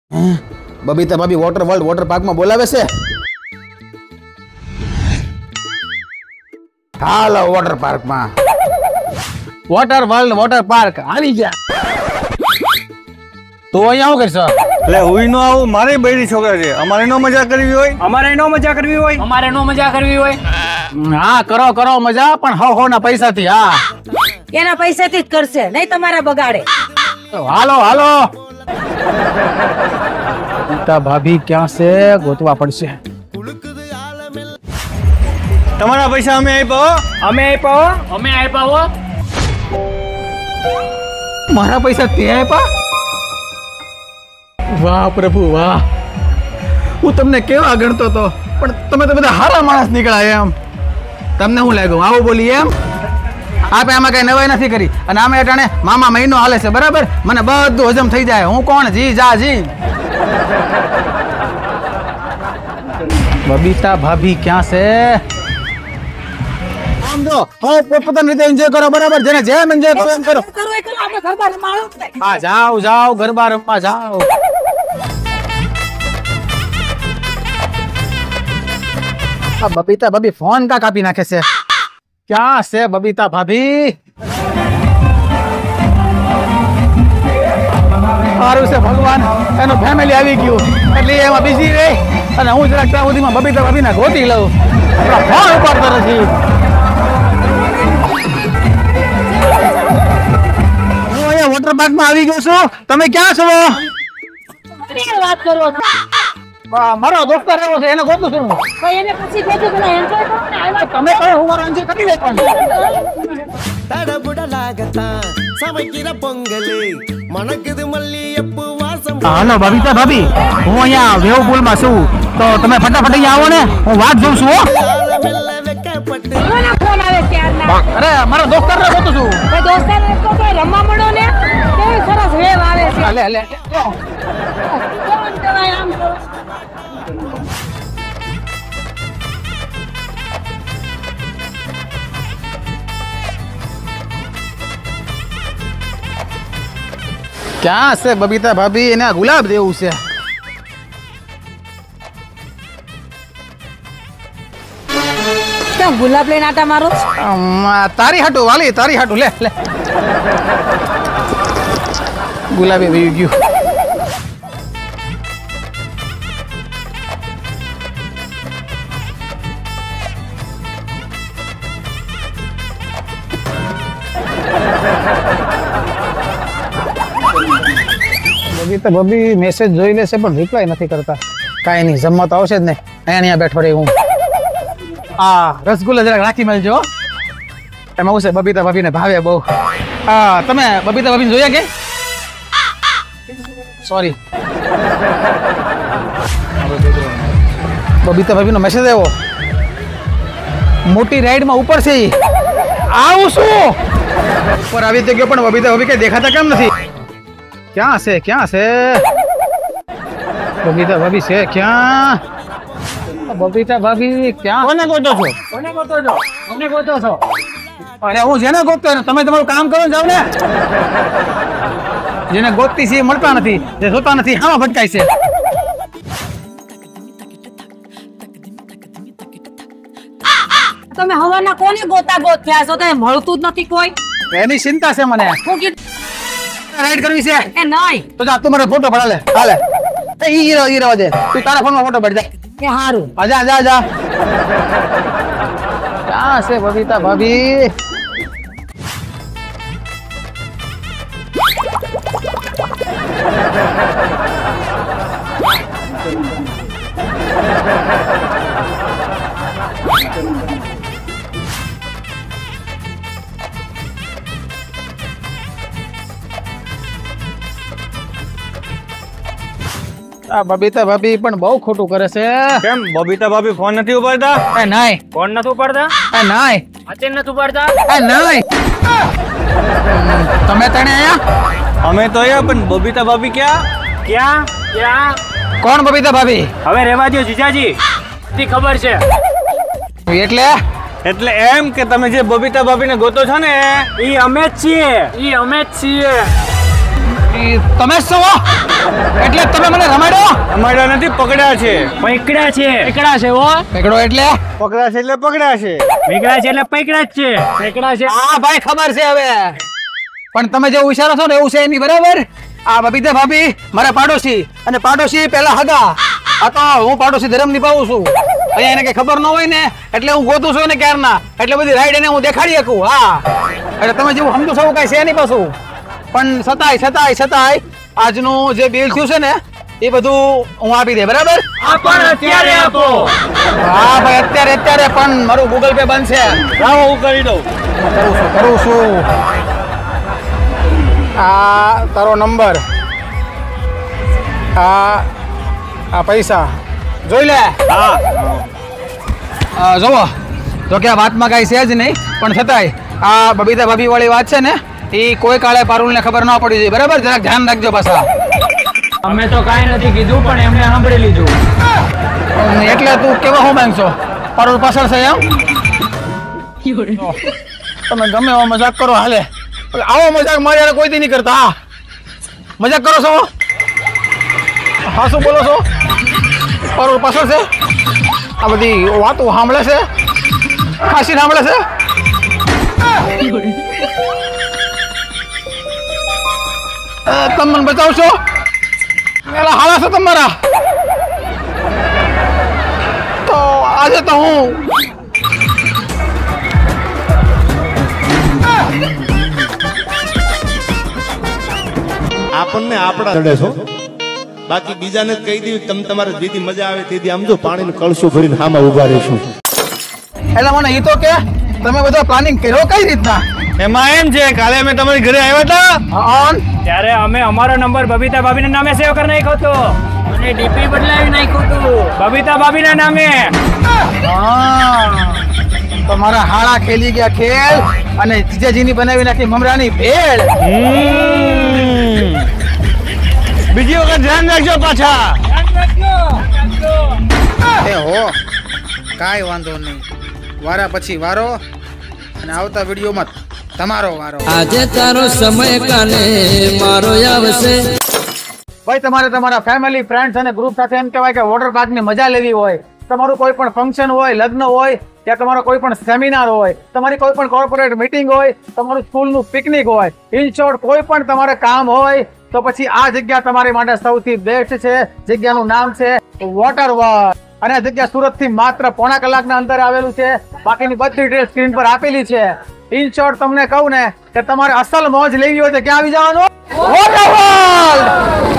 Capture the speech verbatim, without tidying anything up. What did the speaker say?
બબીતા ભાભી water world water પાર્કમાં બોલાવે છે. હાલો વોટર પાર્કમાં. વોટર વર્લ્ડ વોટર પાર્ક આવી ગયા. તો અહીંયા શું કરશો? એટલે હું નો આવું, મારી બૈરી છોકરા છે, અમારે નો મજા કરવી હોય. અમારે નો મજા કરવી હોય અમારે નો મજા કરવી હોય હા કરો કરો મજા, પણ હો હો ના પૈસાથી. હા એના પૈસાથી જ કરશે, નહીં તમારા બગાડે. હાલો હાલો. બબીતા ભાભી ક્યાં છે? ગોતવા પડશે. તમારા પૈસા અમે આપ્યા. અમે આપ્યા અમે આપ્યા મારા પૈસા તે આપ્યા? વાહ પ્રભુ વાહ. હું તમને કેવા ગણતો હતો, પણ તમે તો બધા હારા માણસ નીકળ્યા. એમ તમને શું લાગ્યું આવું બોલી? એમ આપે આમાં કઈ નવાઈ નથી કરી, અને આમે અટાણે મામા મહિનો હાલે છે, બરાબર? મને બધું હજમ થઈ જાય. હું કોણ? જી જા જી. બબીતા ભાભી ક્યાં છે? આમ જો હવે પોતપોતાની રીતે એન્જોય કરો, બરાબર? જેને જેમ એન્જોય કરો એમ કરો. હા જાઓ જાઓ, ગરબા રમવા જાઓ. આ બબીતા ભાભી ફોન કા કાપી નાખે છે. ક્યાં છે બબીતા ભાભી? સારું છે ભગવાન, એનું ફેમિલી આવી ગયું એટલે એમાં બિઝી રહે, અને હું જરાક ત્યાં સુધીમાં બબીતા ભાભીને ગોતી લઉં. ફોન ઉપાડતો નથી. હું અહીંયા વોટર પાર્કમાં આવી ગયો છું. તમે ક્યાં છો? વાત કરો મારો દોસ્તાર એવો છે, એને ગોતું છું. એને પછી ભેગું પેલા એન્જોય કરો ને. આવ્યા તમે કહો હું મારો એન્જોય કરી લઈ. પણ தடபுடலாகத்தான் சமைக்கிற பொங்கல் மணக்குது மல்லியப்பூ வாசம். હાલો બબીતા ભાભી, હું અહીંયા વેવ પુલમાં છું, તો તમે ફટાફટ અહીંયા આવો ને, હું વાત જોઉં છું. மெல்ல வெக்கப்பட்டு કોના ફોન આવે ત્યારના? અરે મારા દોસ્તાર ને ગોતું છું. એ દોસ્તાને તો કોઈ રમવા મળો ને, કેવી સરસ વેવ આવે છે. લે લે કોણ કહેવાય આમ તો? ક્યાં છે બબીતા ભાભી? એને ગુલાબ દેવું છે. કેમ ગુલાબ લઈને આટા મારો? અમ, તારી હાટુ વાલી, તારી હાટુ. લે લે. ગુલાબી વહી ગયું. બબીતા ભાભી મેસેજ જોઈ લેશે, પણ રિપ્લાય નથી કરતા. કાંઈ નહીં, જમવા તો આવશે જ ને. અહીંયા બેઠો રહી હું. આ રસગુલ્લા જરાક રાખી મળજો. એમાં હું છે, બબીતા ભાભીને ભાવે બહુ. હા તમે બબીતા ભાભીને જોયા કે? સોરી, બબીતા ભાભીનો મેસેજ આવ્યો. મોટી રાઈડમાં ઉપર છે. આવું શું ઉપર આવી તો ગયો, પણ બબીતા ભાભી કઈ દેખાતા કેમ નથી? ક્યાં છે ક્યાં છે બબીતા ભાભી? છે ક્યાં બબીતા ભાભી? ક્યાં? કોને ગોતો છો? કોને ગોતો છો? કોને ગોતો છો? અરે હું જેને ગોતતો હોય, તમે તમારું કામ કરો ને, જાવ ને. જેને ગોતતી છે એ મળતા નથી, જે જોતા નથી આમાં ભટકાય છે. તમે હવાના કોને ગોતા ગોત થયા છો? તમે મળતું જ નથી કોઈ. એની ચિંતા છે મને. હું કીધું રાઈડ કરવી છે. એ નહીં. તો જા તું મારો ફોટો પડા લે. હાલે એ ઈ રો ઈ રો દે. તું તારા ફોનમાં ફોટો પડ જા. એ હારું. આ જા જા જા. ક્યાં છે બબીતા ભાભી? આ બબીતા ભાભી પણ બહુ ખોટું કરે છે. કેમ બબીતા ભાભી ફોન નથી ઉપાડતા? એ નહીં. ફોન નથી ઉપાડતા? એ નહીં. અચેન નથી ઉપાડતા? એ નહીં. તમે તને આયા? અમે તો અહીંયા, પણ બબીતા ભાભી ક્યાં? ક્યાં ક્યાં? કોણ બબીતા ભાભી? હવે રહેવા દો જીજાજી, તી ખબર છે. એટલે એટલે એમ કે તમે જે બબીતા ભાભીને ગોતો છો ને, ઈ અમે જ છીએ. ઈ અમે જ છીએ. ઈ તમે જ છો એટલે જ તમે મને રમાડ્યો? અમારા નથી, પકડ્યા છે. પૈકડા છે પૈકડા છે હો પકડો એટલે પકડ્યા છે એટલે પકડ્યા છે. પૈકડા છે એટલે પૈકડા જ છે પૈકડા છે હા ભાઈ ખબર છે હવે, પણ તમે જેવું વિચારો છો ને એવું છે નહીં, બરાબર? આ બબીતા ભાભી મારા પાડોશી, અને પાડોશી પેલા હગા. આ તો હું પાડોશી ધર્મ નિભાવું છું. અહીંયા એને કઈ ખબર ન હોય ને એટલે હું ગોતું છું ને ક્યારના, એટલે બધી રાઈડ એને હું દેખાડી શકું. હા, એટલે તમે જેવું સમજો છો કઈ છે નહીં પાછું, પણ છતાંય છતાંય છતાંય આજનું જે બિલ થયું છે ને એ બધું હું આપી દે, બરાબર? પણ અત્યારે આપો હા ભાઈ, અત્યારે અત્યારે પણ મારું ગૂગલ પે બંધ છે. લાવો હું કરી દઉં. કરું છું કરું છું આ તારો નંબર, આ આ પૈસા જોઈ લે. હા આ જોવો, જો કે આ વાતમાં કાંઈ છે જ નહીં, પણ છતાંય આ બબીતા ભાભી વાળી વાત છે ને એ કોઈ કાળે પારુલને ખબર ન પડી જાય, બરાબર? જરાક ધ્યાન રાખજો પાછા. અમે તો કાંઈ નથી કીધું પણ એમને સાંભળી લીધું. એટલે તું કેવા હું માંગશો? પારુલ પાછળ છે એમ? તમે ગમે એવો મજાક કરો હાલે, આવો મજાક મારે યાર કોઈ દી નહીં કરતા. હા, મજાક કરો છો? હા, શું બોલો છો? પારુલ પાછળ છે? આ બધી વાતો સાંભળે છે? ખાસી સાંભળે છે? અ, તમે મને બતાવશો? પેલા હાલા છો તમારા તો આજે તો હું આપણને આપણા ચડે છો, બાકી બીજાને જ કહી દઉં તમે તમારે દીદી મજા આવે દીદી આમ જો પાણીનું કળશું ભરીને સામે ઉભા રહીશું. એટલે મને એ તો કે તમે બધો પ્લાનિંગ કર્યો કઈ રીતના? એમાં એમ છે, કાલે અમે તમારી ઘરે આવ્યા હતા. ઓન ત્યારે અમે અમારો નંબર બબીતા ભાભીના નામે સેવ કરી નાખ્યો હતો અને ડીપી બદલાવી નાખ્યું હતું બબીતા ભાભીના નામે. હા, તો મારા હાડા ખેલી ગયા ખેલ અને જીજાજીની બનાવી નાખી મમરાની ભેળ. બીજી વખત ધ્યાન રાખજો પાછા. એ હો, કાંઈ વાંધો નહીં, વારા પછી વારો, અને આવતા વિડીયોમાં તમારો વારો. આજે તારો સમય કાલે મારો આવશે. ભાઈ, તમારે તમારા ફેમિલી ફ્રેન્ડ્સ અને ગ્રુપ સાથે એમ કહેવાય કે વોટર પાર્કની મજા લેવી હોય, તમારું કોઈ પણ ફંક્શન હોય, લગ્ન હોય, ત્યાં તમારો કોઈ પણ સેમિનાર હોય, તમારી કોઈ પણ કોર્પોરેટ મીટિંગ હોય, તમારું સ્કૂલનું પિકનિક હોય, ઇન શોર્ટ કોઈ પણ તમારે કામ હોય, તો પછી આ જગ્યા તમારી માટે સૌથી બેસ્ટ છે. જગ્યાનું નામ છે વોટર વર્લ્ડ, અને આ જગ્યા સુરત થી માત્ર પોણા કલાકના અંતરે આવેલું છે. બાકીની બધી ડિટેલ સ્ક્રીન પર આપેલી છે. ઇન શોર્ટ તમને કહું ને કે તમારે અસલ મોજ લેવી હોય તો ક્યાં આવી જવાનું? Water world.